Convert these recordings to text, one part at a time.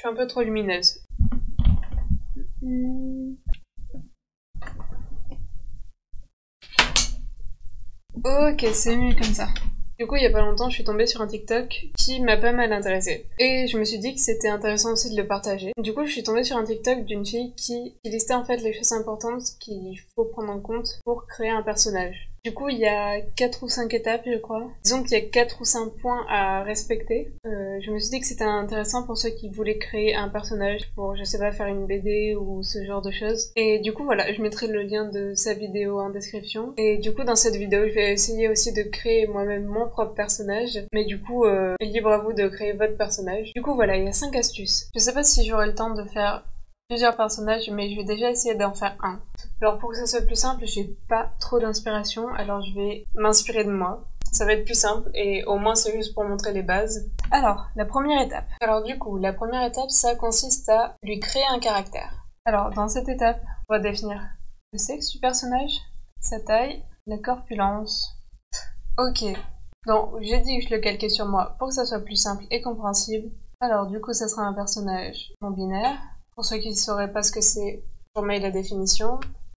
suis un peu trop lumineuse. Ok, c'est mieux comme ça. Du coup, il y a pas longtemps, je suis tombée sur un TikTok qui m'a pas mal intéressée. Et je me suis dit que c'était intéressant aussi de le partager. Du coup, je suis tombée sur un TikTok d'une fille qui listait en fait les choses importantes qu'il faut prendre en compte pour créer un personnage. Du coup, il y a 4 ou 5 étapes, je crois. Disons qu'il y a 4 ou 5 points à respecter. Je me suis dit que c'était intéressant pour ceux qui voulaient créer un personnage pour, je sais pas, faire une BD ou ce genre de choses. Et du coup, voilà, je mettrai le lien de sa vidéo en description. Et du coup, dans cette vidéo, je vais essayer aussi de créer moi-même mon propre personnage. Mais du coup, libre à vous de créer votre personnage. Du coup, voilà, il y a 5 astuces. Je sais pas si j'aurai le temps de faire plusieurs personnages, mais je vais déjà essayer d'en faire un. Alors pour que ça soit plus simple, j'ai pas trop d'inspiration, alors je vais m'inspirer de moi. Ça va être plus simple et au moins c'est juste pour montrer les bases. Alors, la première étape. Alors du coup, la première étape, ça consiste à lui créer un caractère. Alors dans cette étape, on va définir le sexe du personnage, sa taille, la corpulence. Ok, donc j'ai dit que je le calquais sur moi pour que ça soit plus simple et compréhensible. Alors du coup, ça sera un personnage non binaire. Pour ceux qui ne sauraient pas ce que c'est, je remets la définition.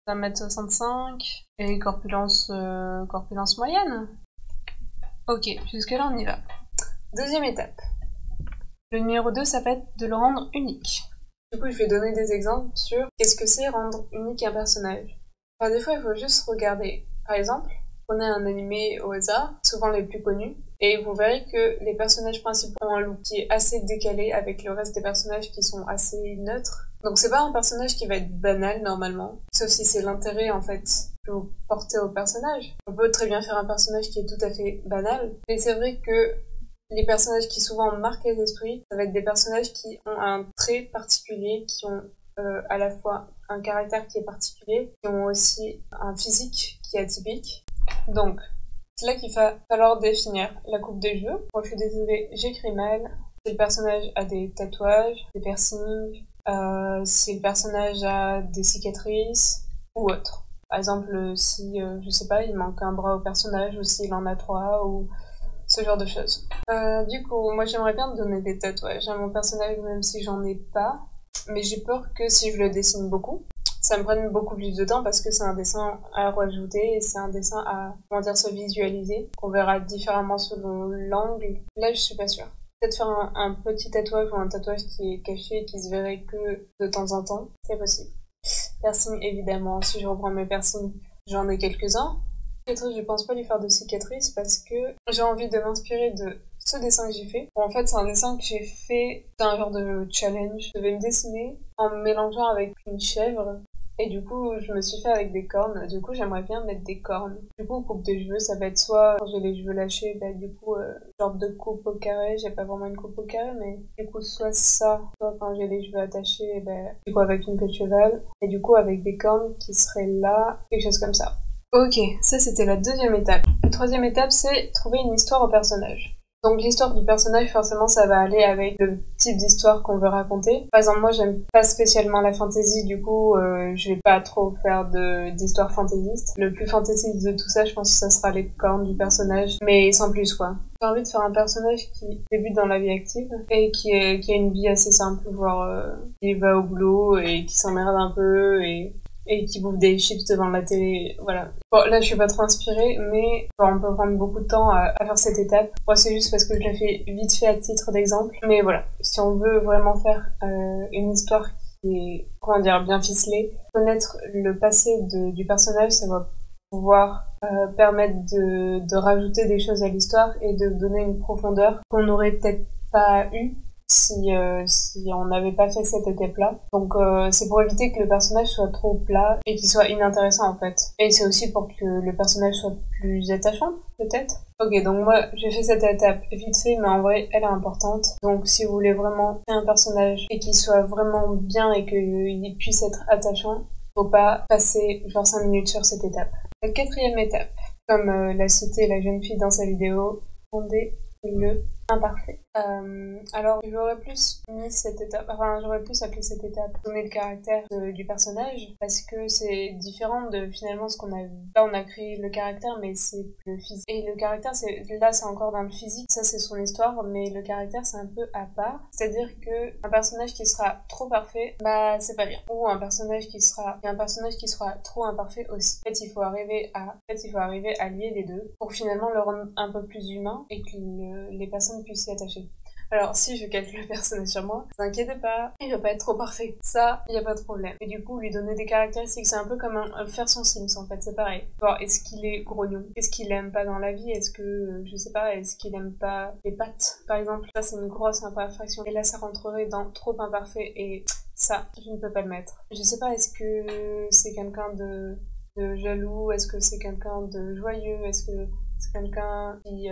1m65 et corpulence moyenne. Ok, jusque là on y va. Deuxième étape. Le numéro 2, ça va être de le rendre unique. Du coup, je vais donner des exemples sur qu'est-ce que c'est rendre unique un personnage. Enfin, des fois, il faut juste regarder. Par exemple, prenez un animé au hasard, souvent les plus connus, et vous verrez que les personnages principaux ont un look qui est assez décalé avec le reste des personnages qui sont assez neutres. Donc c'est pas un personnage qui va être banal normalement, sauf si c'est l'intérêt en fait que vous portez au personnage. On peut très bien faire un personnage qui est tout à fait banal, mais c'est vrai que les personnages qui souvent marquent les esprits, ça va être des personnages qui ont un trait particulier, qui ont à la fois un caractère qui est particulier, qui ont aussi un physique qui est atypique. Donc, c'est là qu'il va falloir définir la coupe des cheveux. Bon, je suis désolée, j'écris mal. Si le personnage a des tatouages, des piercings, si le personnage a des cicatrices ou autre. Par exemple, si, je sais pas, il manque un bras au personnage ou s'il en a 3 ou ce genre de choses. Du coup, moi j'aimerais bien donner des tatouages à mon personnage même si j'en ai pas. Mais j'ai peur que si je le dessine beaucoup, ça me prenne beaucoup plus de temps parce que c'est un dessin à rajouter et c'est un dessin à, comment dire, se visualiser. On verra différemment selon l'angle. Là, je suis pas sûre. Peut-être faire un petit tatouage ou un tatouage qui est caché et qui se verrait que de temps en temps. C'est possible. Piercing, évidemment. Si je reprends mes piercings, j'en ai quelques-uns. Je pense pas lui faire de cicatrices parce que j'ai envie de m'inspirer de ce dessin que j'ai fait. Bon, en fait, c'est un dessin que j'ai fait, c'est un genre de challenge. Je devais me dessiner en me mélangeant avec une chèvre. Et du coup, je me suis fait avec des cornes. Du coup, j'aimerais bien mettre des cornes. Du coup, coupe de cheveux, ça va être soit quand j'ai les cheveux lâchés, bah du coup, genre de coupe au carré. J'ai pas vraiment une coupe au carré, mais du coup, soit ça, soit quand j'ai les cheveux attachés, bah, du coup, avec une queue de cheval. Et du coup, avec des cornes qui seraient là, quelque chose comme ça. Ok, ça c'était la deuxième étape. La troisième étape, c'est trouver une histoire au personnage. Donc l'histoire du personnage, forcément, ça va aller avec le type d'histoire qu'on veut raconter. Par exemple, moi, j'aime pas spécialement la fantasy, du coup, je vais pas trop faire d'histoire fantaisiste. Le plus fantaisiste de tout ça, je pense que ça sera les cornes du personnage, mais sans plus, quoi. J'ai envie de faire un personnage qui débute dans la vie active et qui a une vie assez simple, voire qui va au boulot et qui s'emmerde un peu et qui bouffe des chips devant la télé, voilà. Bon, là, je suis pas trop inspirée, mais bon, on peut prendre beaucoup de temps à faire cette étape. Moi, c'est juste parce que je l'ai fait vite fait à titre d'exemple. Mais voilà, si on veut vraiment faire une histoire qui est, comment dire, bien ficelée, connaître le passé du personnage, ça va pouvoir permettre de rajouter des choses à l'histoire et de donner une profondeur qu'on n'aurait peut-être pas eu si on n'avait pas fait cette étape-là. Donc c'est pour éviter que le personnage soit trop plat et qu'il soit inintéressant en fait. Et c'est aussi pour que le personnage soit plus attachant, peut-être. Ok, donc moi j'ai fait cette étape vite fait, mais en vrai elle est importante. Donc si vous voulez vraiment créer un personnage et qu'il soit vraiment bien et qu'il puisse être attachant, faut pas passer genre 5 minutes sur cette étape. La quatrième étape, comme l'a cité la jeune fille dans sa vidéo, fonder le imparfait. Alors j'aurais plus mis cette étape, enfin j'aurais plus appelé cette étape donner le caractère du personnage parce que c'est différent de finalement ce qu'on a vu. Là on a créé le caractère mais c'est le physique. Et le caractère c'est encore dans le physique, ça c'est son histoire mais le caractère c'est un peu à part. C'est-à-dire que un personnage qui sera trop parfait, bah c'est pas bien. Ou un personnage qui sera trop imparfait aussi. En fait il faut arriver à lier les deux pour finalement le rendre un peu plus humain et que les personnes puissent s'y attacher. Alors, si je calcule le personnage sur moi, ne vous inquiétez pas, il va pas être trop parfait. Ça, il y a pas de problème. Et du coup, lui donner des caractéristiques, c'est un peu comme faire son Sims en fait, c'est pareil. Voir, est-ce qu'il est grognon? Est-ce qu'il aime pas dans la vie? Est-ce que, je sais pas, est-ce qu'il aime pas les pâtes, par exemple? Ça, c'est une grosse imperfection. Et là, ça rentrerait dans trop imparfait et ça, je ne peux pas le mettre. Je sais pas, est-ce que c'est quelqu'un de jaloux? Est-ce que c'est quelqu'un de joyeux? Est-ce que c'est quelqu'un qui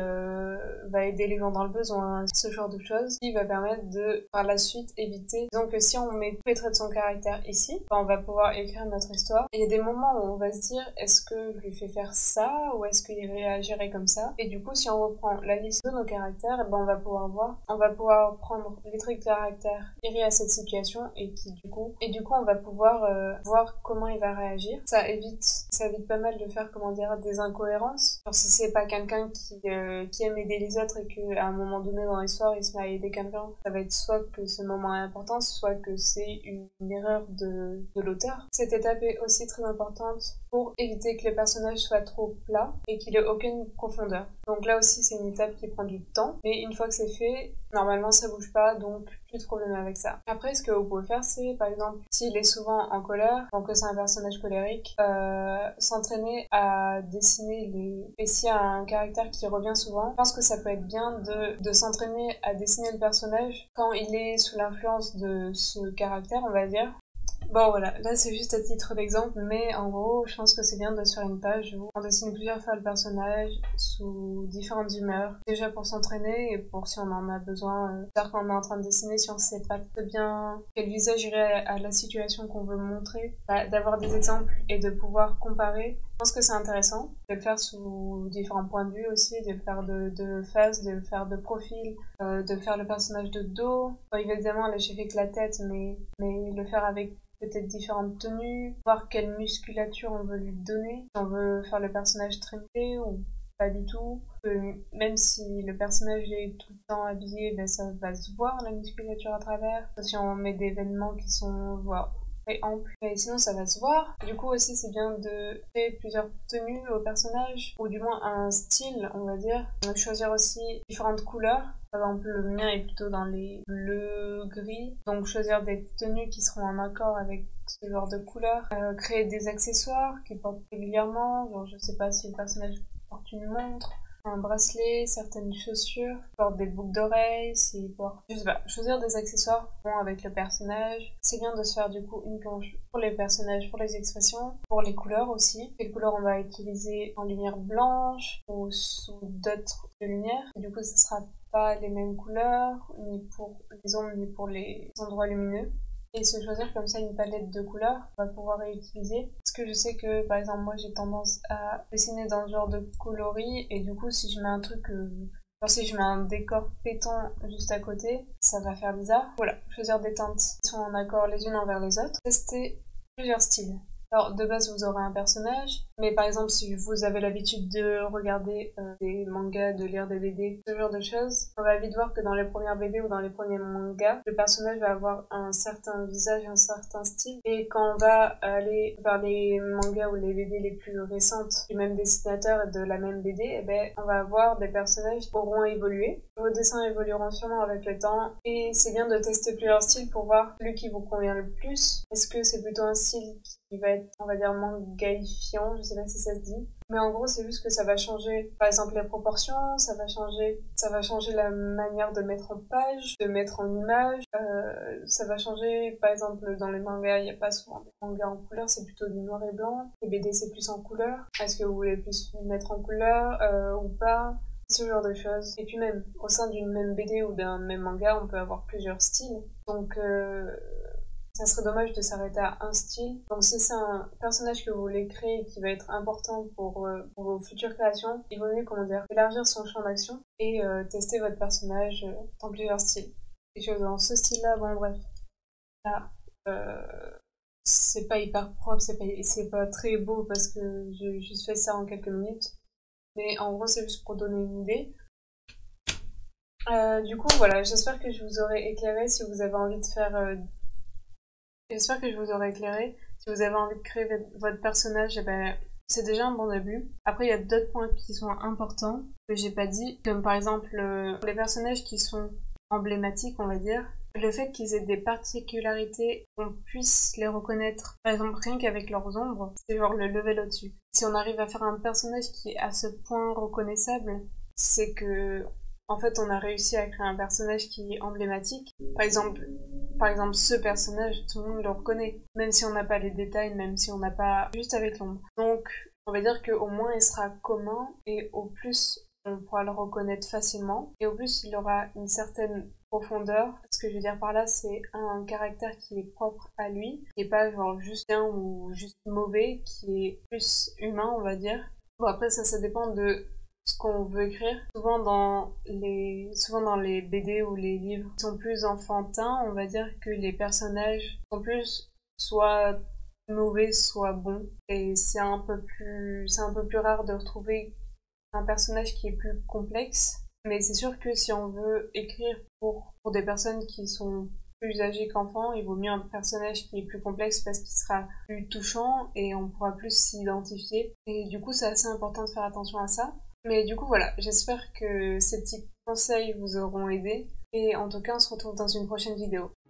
va aider les gens dans le besoin, ce genre de choses, qui va permettre de, par la suite, éviter. Disons que si on met tous les traits de son caractère ici, on va pouvoir écrire notre histoire. Et il y a des moments où on va se dire, est-ce que je lui fais faire ça, ou est-ce qu'il réagirait comme ça? Et du coup, si on reprend la liste de nos caractères, et ben on va pouvoir voir, on va pouvoir prendre les traits de caractère liés à cette situation, et du coup, on va pouvoir voir comment il va réagir. Ça évite pas mal de faire, comment dire, des incohérences. Genre si c'est pas quelqu'un qui aime aider les autres et qu'à un moment donné dans l'histoire il se met à aider quelqu'un, ça va être soit que ce moment est important, soit que c'est une erreur de l'auteur. Cette étape est aussi très importante pour éviter que les personnages soient trop plats et qu'il ait aucune profondeur. Donc là aussi c'est une étape qui prend du temps, mais une fois que c'est fait, normalement ça bouge pas, donc plus de problème avec ça. Après, ce que vous pouvez faire, c'est par exemple, s'il est souvent en colère, donc que c'est un personnage colérique, s'entraîner à dessiner et s'il y a un caractère qui revient souvent, je pense que ça peut être bien de s'entraîner à dessiner le personnage quand il est sous l'influence de ce caractère, on va dire. Bon voilà, là c'est juste à titre d'exemple, mais en gros, je pense que c'est bien de se faire une page où on dessine plusieurs fois le personnage sous différentes humeurs. Déjà pour s'entraîner et pour si on en a besoin, quand on est en train de dessiner, si on sait pas très bien quel visage irait à la situation qu'on veut montrer, d'avoir des exemples et de pouvoir comparer. Je pense que c'est intéressant de le faire sous différents points de vue aussi, de le faire de face, de le faire de profil, de faire le personnage de dos. Bon, évidemment, là j'ai fait que la tête, mais le faire avec peut-être différentes tenues, voir quelle musculature on veut lui donner, si on veut faire le personnage très musclé ou pas du tout. Même si le personnage est tout le temps habillé, ben ça va se voir la musculature à travers. Si on met des vêtements qui sont très amples, et sinon ça va se voir. Du coup aussi c'est bien de créer plusieurs tenues au personnage, ou du moins un style on va dire. Donc choisir aussi différentes couleurs. Par exemple, le mien est plutôt dans les bleus, gris. Donc, choisir des tenues qui seront en accord avec ce genre de couleurs. Créer des accessoires qu'il porte régulièrement. Genre, je sais pas si le personnage porte une montre, un bracelet, certaines chaussures, porte des boucles d'oreilles, s'il porte... Je sais pas, choisir des accessoires bons avec le personnage. C'est bien de se faire du coup une planche pour les personnages, pour les expressions, pour les couleurs aussi. Quelles couleurs on va utiliser en lumière blanche ou sous d'autres lumières. Et du coup, ça sera pas les mêmes couleurs, ni pour les ombres, ni pour les endroits lumineux. Et se choisir comme ça une palette de couleurs qu'on va pouvoir réutiliser. Parce que je sais que, par exemple, moi j'ai tendance à dessiner dans ce genre de coloris, et du coup, si je mets un truc, genre si je mets un décor pétant juste à côté, ça va faire bizarre. Voilà, choisir des teintes qui sont en accord les unes envers les autres. Tester plusieurs styles. Alors, de base, vous aurez un personnage, mais par exemple, si vous avez l'habitude de regarder des mangas, de lire des BD, ce genre de choses, on va vite voir que dans les premières BD ou dans les premiers mangas, le personnage va avoir un certain visage, un certain style, et quand on va aller vers les mangas ou les BD les plus récentes du même dessinateur et de la même BD, eh ben, on va avoir des personnages qui auront évolué. Vos dessins évolueront sûrement avec le temps, et c'est bien de tester plusieurs styles pour voir celui qui vous convient le plus. Est-ce que c'est plutôt un style qui va être, on va dire, mangaifiant, je sais pas si ça se dit. Mais en gros, c'est juste que ça va changer, par exemple, les proportions, ça va changer la manière de mettre en page, de mettre en image, ça va changer, par exemple, dans les mangas, il n'y a pas souvent des mangas en couleur, c'est plutôt du noir et blanc. Les BD, c'est plus en couleur. Est-ce que vous voulez plus mettre en couleur, ou pas? Ce genre de choses. Et puis même, au sein d'une même BD ou d'un même manga, on peut avoir plusieurs styles. Donc, ça serait dommage de s'arrêter à un style. Donc si c'est un personnage que vous voulez créer et qui va être important pour vos futures créations, il vaut mieux, comment dire, élargir son champ d'action et tester votre personnage dans plusieurs styles. Quelque chose dans ce style-là, bon bref. Là, c'est pas hyper propre, c'est pas très beau parce que j'ai juste fait ça en quelques minutes. Mais en gros, c'est juste pour donner une idée. Du coup, voilà, j'espère que je vous aurai éclairé si vous avez envie de faire. J'espère que je vous aurai éclairé. Si vous avez envie de créer votre personnage, eh ben, c'est déjà un bon début. Après, il y a d'autres points qui sont importants que j'ai pas dit, comme par exemple les personnages qui sont emblématiques, on va dire. Le fait qu'ils aient des particularités, qu'on puisse les reconnaître, par exemple rien qu'avec leurs ombres, c'est genre le level au-dessus. Si on arrive à faire un personnage qui est à ce point reconnaissable, c'est que en fait on a réussi à créer un personnage qui est emblématique. Par exemple ce personnage, tout le monde le reconnaît, même si on n'a pas les détails, même si on n'a pas juste avec l'ombre. Donc on va dire qu'au moins il sera commun et au plus on pourra le reconnaître facilement et au plus il aura une certaine profondeur. Ce que je veux dire par là, c'est un caractère qui est propre à lui, qui est pas genre juste bien ou juste mauvais, qui est plus humain, on va dire. Bon, après, ça dépend de ce qu'on veut écrire. Souvent dans les BD ou les livres qui sont plus enfantins, on va dire que les personnages sont plus soit mauvais, soit bons. Et c'est un peu plus rare de retrouver un personnage qui est plus complexe. Mais c'est sûr que si on veut écrire pour des personnes qui sont plus âgées qu'enfants, il vaut mieux un personnage qui est plus complexe parce qu'il sera plus touchant et on pourra plus s'identifier. Et du coup, c'est assez important de faire attention à ça. Mais du coup, voilà, j'espère que ces petits conseils vous auront aidé. Et en tout cas, on se retrouve dans une prochaine vidéo.